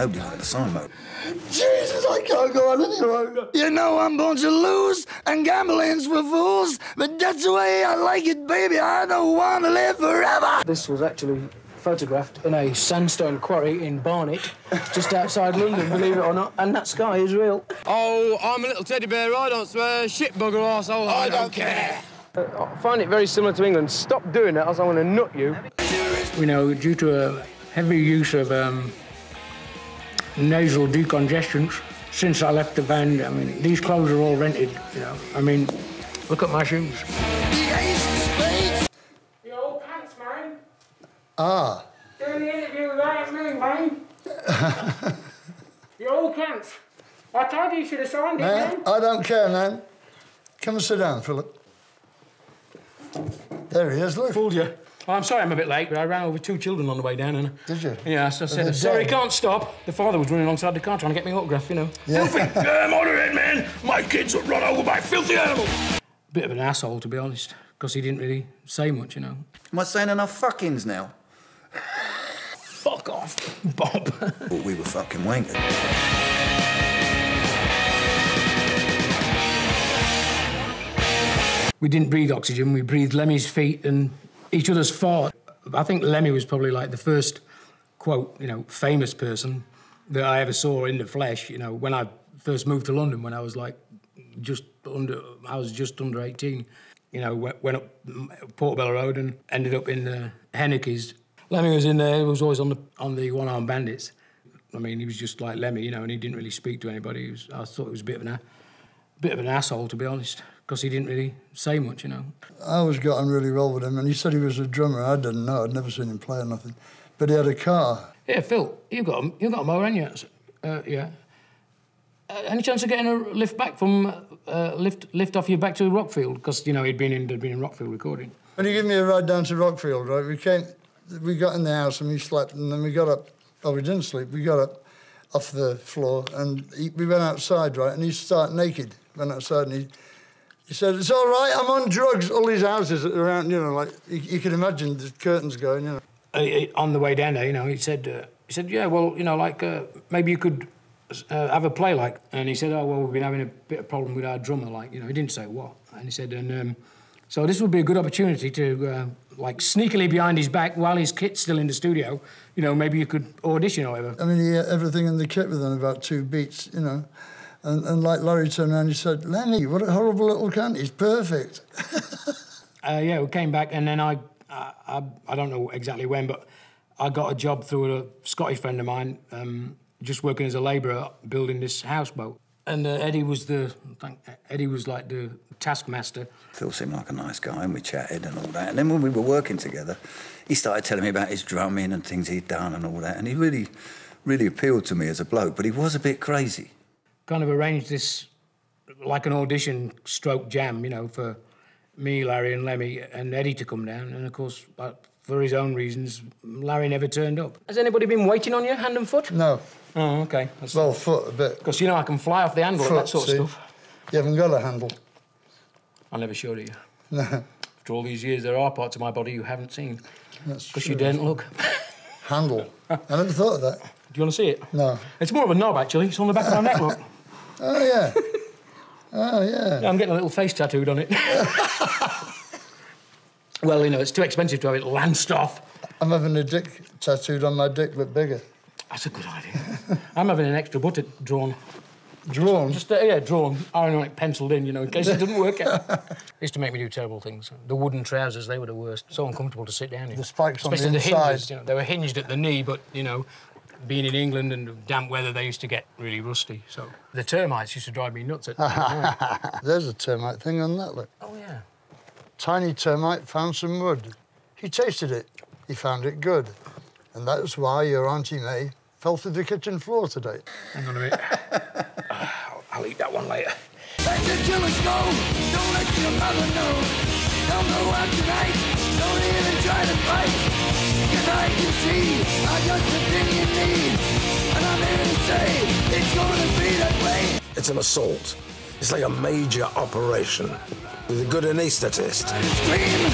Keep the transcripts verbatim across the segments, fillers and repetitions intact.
nobody got the sign, mate. Jesus, I can't go on anymore. You know I'm born to lose, and gambling's for fools, but that's the way I like it, baby. I don't want to live forever. This was actually photographed in a sandstone quarry in Barnet, just outside London, believe it or not, and that sky is real. Oh, I'm a little teddy bear, I don't swear. Shit bugger arsehole, I, I don't, don't care. care. Uh, I find it very similar to England. Stop doing that, else I'm going to nut you. You know, due to a heavy use of um, nasal decongestants, since I left the band, I mean, these clothes are all rented, you know. I mean, look at my shoes. Your old pants, man. Ah. Doing the interview without me, man. Your old pants. I told you you should have signed it, man. Man, I don't care, man. Come and sit down, Philip. There he is, look. Fooled you. Oh, I'm sorry I'm a bit late, but I ran over two children on the way down, and... Did you? Yeah, so I said, sorry, can't stop. The father was running alongside the car trying to get me autograph, you know. Yeah. Filthy! Yeah, Motörhead, man! My kids were run over by Philthy Animal! Bit of an asshole, to be honest, because he didn't really say much, you know. Am I saying enough fuckings now? Fuck off, Bob. Thought we were fucking wanking. We didn't breathe oxygen, we breathed Lemmy's feet and each other's fart. I think Lemmy was probably like the first, quote, you know, famous person that I ever saw in the flesh, you know, when I first moved to London, when I was like just under, I was just under eighteen. You know, went up Portobello Road and ended up in the Hennickys. Lemmy was in there, he was always on the on the one-armed bandits. I mean, he was just like Lemmy, you know, and he didn't really speak to anybody. He was, I thought he was a bit of an, a bit of an asshole, to be honest, because he didn't really say much, you know. I always got on really well with him, and he said he was a drummer. I didn't know, I'd never seen him play or nothing. But he had a car. Yeah, Phil, you got a, you got a mower, haven't you? Uh, yeah. Uh, any chance of getting a lift back from, uh, lift lift off you back to Rockfield? Because, you know, he'd been in, he'd been in Rockfield recording. When he gave me a ride down to Rockfield, right, we came, we got in the house and we slept, and then we got up, oh, we didn't sleep, we got up off the floor, and he, we went outside, right, and he started naked, went outside, and he, he said, it's all right, I'm on drugs. All these houses around, you know, like, you, you can imagine the curtains going, you know. Uh, on the way down there, you know, he said, uh, he said, yeah, well, you know, like, uh, maybe you could uh, have a play, like. And he said, oh, well, we've been having a bit of problem with our drummer, like, you know, he didn't say what. And he said, and um, so this would be a good opportunity to, uh, like, sneakily behind his back while his kit's still in the studio, you know, maybe you could audition or whatever. I mean, he had everything in the kit within about two beats, you know. And, and like Larry turned around and he said, Lemmy, what a horrible little cunt, he's perfect. uh, yeah, we came back and then I, I, I, I don't know exactly when, but I got a job through a Scottish friend of mine, um, just working as a labourer building this houseboat. And uh, Eddie was the, Eddie was like the taskmaster. Phil seemed like a nice guy and we chatted and all that. And then when we were working together, he started telling me about his drumming and things he'd done and all that. And he really, really appealed to me as a bloke, but he was a bit crazy. Kind of arranged this like an audition stroke jam, you know, for me, Larry and Lemmy and Eddie to come down. And, of course, for his own reasons, Larry never turned up. Has anybody been waiting on you, hand and foot? No. Oh, OK. That's... Well, foot a bit. Because, you know, I can fly off the handle foot, and that sort see? of stuff. You haven't got a handle. I never showed it you. No. After all these years, there are parts of my body you haven't seen. That's Because you didn't look. Handle. I never thought of that. Do you want to see it? No. It's more of a knob, actually. It's on the back of my neck, look. Oh, yeah. Oh, yeah. Yeah. I'm getting a little face tattooed on it. Well, you know, it's too expensive to have it lanced off. I'm having a dick tattooed on my dick, but bigger. That's a good idea. I'm having an extra buttock drawn. Drawn? Just, uh, yeah, drawn. Ironic pencilled in, you know, in case it doesn't work out. It used to make me do terrible things. The wooden trousers, they were the worst. So uncomfortable to sit down in. The spikes Especially on the, the inside. hinges, you know, they were hinged at the knee, but, you know, being in England and damp weather, they used to get really rusty. So the termites used to drive me nuts. At yeah. There's a termite thing on that, look. Oh, yeah. Tiny termite found some wood. He tasted it. He found it good. And that's why your Auntie May fell through the kitchen floor today. Hang on a minute. I'll, I'll eat that one later. Let the killers go. Don't let your mother know. Don't go out tonight. Don't even try to fight. Cause I can see I got the thing you need. And I'm here to say it's gonna be that way. It's an assault. It's like a major operation with a good anaesthetist. Scream,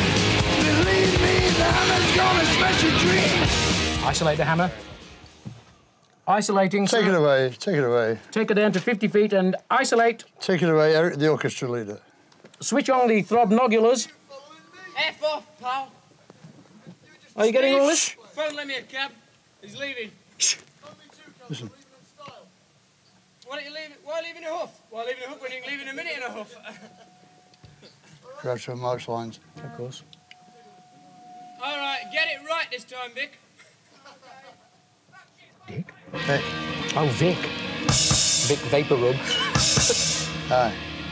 believe me, the hammer's gonna smash your dreams. Isolate the hammer. Isolating. Take sir. it away, take it away. Take it down to fifty feet and isolate. Take it away, Eric, the orchestra leader. Switch on the throbnogulars. F off, pal. Are you getting all this? Phone Lemmy a cab. He's leaving. Listen. Why don't you leave it? Why leave in a huff? Why leave in a huff when you can leave in a minute in a huff? Groucho Marx lines. Of course. All right, get it right this time, Vic. Dick? Vic. Oh, Vic. Vic Vapor Rub. Aye.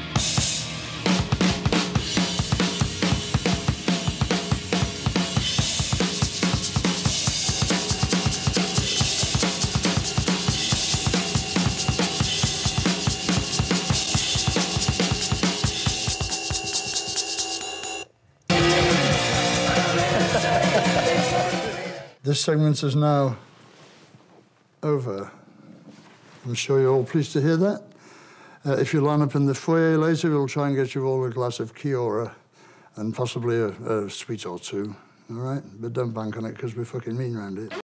This segment is now over. I'm sure you're all pleased to hear that. Uh, if you line up in the foyer later, we'll try and get you all a glass of Kiora and possibly a, a sweet or two, all right? But don't bank on it, because we're fucking mean round it.